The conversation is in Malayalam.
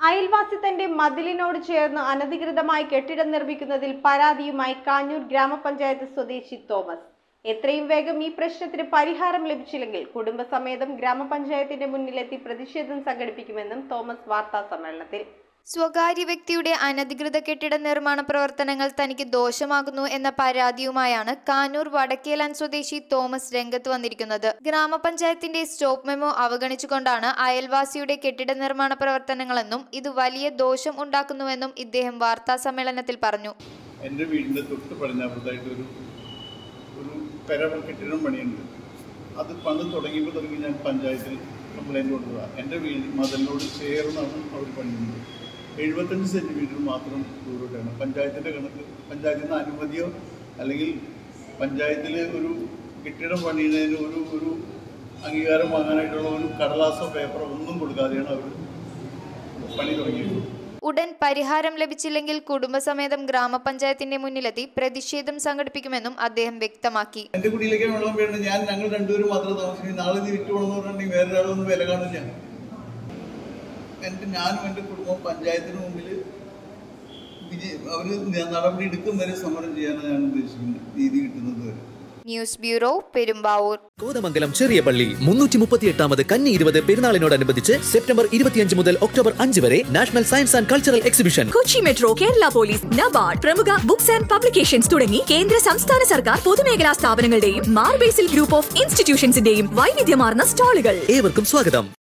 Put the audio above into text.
അയൽവാസി തന്റെ മതിലിനോട് ചേർന്ന് അനധികൃതമായി കെട്ടിടം നിർമ്മിക്കുന്നതിൽ പരാതിയുമായി കാഞ്ഞൂർ ഗ്രാമപഞ്ചായത്ത് സ്വദേശി തോമസ്. എത്രയും വേഗം ഈ പ്രശ്നത്തിന് പരിഹാരം ലഭിച്ചില്ലെങ്കിൽ കുടുംബസമേതം ഗ്രാമപഞ്ചായത്തിന്റെ മുന്നിലെത്തി പ്രതിഷേധം സംഘടിപ്പിക്കുമെന്നും തോമസ് വാർത്താ സമ്മേളനത്തിൽ. സ്വകാര്യ വ്യക്തിയുടെ അനധികൃത കെട്ടിട നിർമ്മാണ പ്രവർത്തനങ്ങൾ തനിക്ക് ദോഷമാകുന്നു എന്ന പരാതിയുമായാണ് കാഞ്ഞൂർ വടക്കേലാൻ സ്വദേശി തോമസ് രംഗത്ത് വന്നിരിക്കുന്നത്. ഗ്രാമപഞ്ചായത്തിന്റെ സ്റ്റോപ്പ് മെമ്മോ അവഗണിച്ചുകൊണ്ടാണ് അയൽവാസിയുടെ കെട്ടിട നിർമ്മാണ പ്രവർത്തനങ്ങളെന്നും ഇത് വലിയ ദോഷം ഉണ്ടാക്കുന്നുവെന്നും ഇദ്ദേഹം വാർത്താ സമ്മേളനത്തിൽ പറഞ്ഞു. എൻ്റെ വീടിൻ്റെ തൊട്ട് പടിഞ്ഞാറത്തായിട്ട് ഒരു കെട്ടിടം പണിയുണ്ട്. അത് പണ്ട് തുടങ്ങി ഞാൻ പഞ്ചായത്തിൽ കംപ്ലൈൻറ്റ് കൊടുത്തതാണ്. എൻ്റെ വീട് മതിലിനോട് ചേർന്നാണ് അവർ പണിയുന്നത്. 75 സെൻറ്റിമീറ്റർ മാത്രം ദൂരോട്ടാണ്. പഞ്ചായത്തിൻ്റെ കണക്ക്, പഞ്ചായത്തിൽ നിന്ന് അനുമതിയോ അല്ലെങ്കിൽ പഞ്ചായത്തിൽ ഒരു കെട്ടിടം പണിയുന്നതിന് ഒരു അംഗീകാരം വാങ്ങാനായിട്ടുള്ള ഒരു കടലാസോ പേപ്പറോ ഒന്നും കൊടുക്കാതെയാണ് അവർ പണി തുടങ്ങിയത്. ഉടൻ പരിഹാരം ലഭിച്ചില്ലെങ്കിൽ കുടുംബസമേതം ഗ്രാമപഞ്ചായത്തിന്റെ മുന്നിലെത്തി പ്രതിഷേധം സംഘടിപ്പിക്കുമെന്നും അദ്ദേഹം വ്യക്തമാക്കി. എൻ്റെ കുടിയിലേക്ക് വെള്ളം വീഴുന്നത് ഞങ്ങൾ രണ്ടുപേരും മാത്രം താമസിക്കും. നാളെ നീ വിറ്റുപോകണമെന്ന് പറഞ്ഞിട്ടുണ്ടെങ്കിൽ വേറൊരാളൊന്നും വില കാണില്ല. ഞാനും എൻ്റെ കുടുംബം പഞ്ചായത്തിന് മുമ്പിൽ അവർ നടപടി എടുക്കും വരെ സമരം ചെയ്യാനാണ് ഞാൻ ഉദ്ദേശിക്കുന്നത്, നീതി കിട്ടുന്നത് വരെ. News bureau, Perumbavoor. കോതമംഗലം ചെറിയ പള്ളി 338ാമത് കന്നി 20 പെരുന്നാളിനോടനുബന്ധിച്ച് സെപ്റ്റംബർ 25 മുതൽ ഒക്ടോബർ 5 വരെ national science and cultural exhibition. Kochi metro, Kerala police, NABARD, പ്രമുഖ ബുക്സ് ആൻഡ് പബ്ലിക്കേഷൻസ് തുടങ്ങി കേന്ദ്ര സംസ്ഥാന സർക്കാർ പൊതുമേഖലാ സ്ഥാപനങ്ങളുടെയും മാർബേസിൽ ഗ്രൂപ്പ് ഓഫ് ഇൻസ്റ്റിറ്റ്യൂഷൻസിന്റെയും വൈവിധ്യമാർന്ന സ്റ്റാളുകൾ. ഏവർക്കും സ്വാഗതം.